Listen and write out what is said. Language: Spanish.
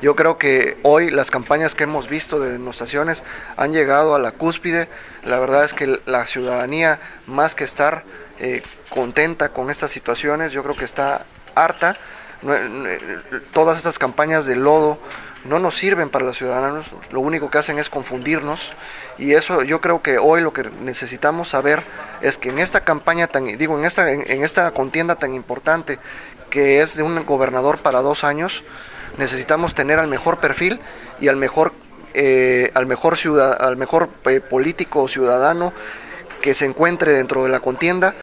Yo creo que hoy las campañas que hemos visto de demostraciones han llegado a la cúspide. La verdad es que la ciudadanía, más que estar contenta con estas situaciones, yo creo que está harta. Todas estas campañas de lodo no nos sirven para los ciudadanos, lo único que hacen es confundirnos, y eso yo creo que hoy lo que necesitamos saber es que en esta campaña en esta contienda tan importante, que es de un gobernador para 2 años, necesitamos tener al mejor perfil y al mejor político o ciudadano que se encuentre dentro de la contienda